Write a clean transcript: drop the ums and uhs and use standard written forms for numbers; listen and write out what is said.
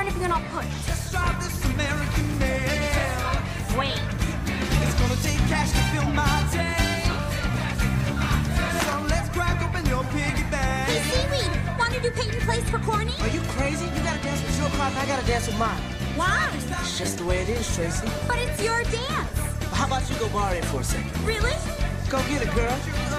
anything and I'll push. Just drive this American mail. Wait. It's gonna take cash to fill my tank. So let's crack open your piggy bank. Hey, Seaweed, want to do Peyton Place for Corny? Are you crazy? You gotta dance with your crowd and I gotta dance with mine. Why? It's just the way it is, Tracy. But it's your dance. How about you go bar in for a second? Really? Go get it, girl.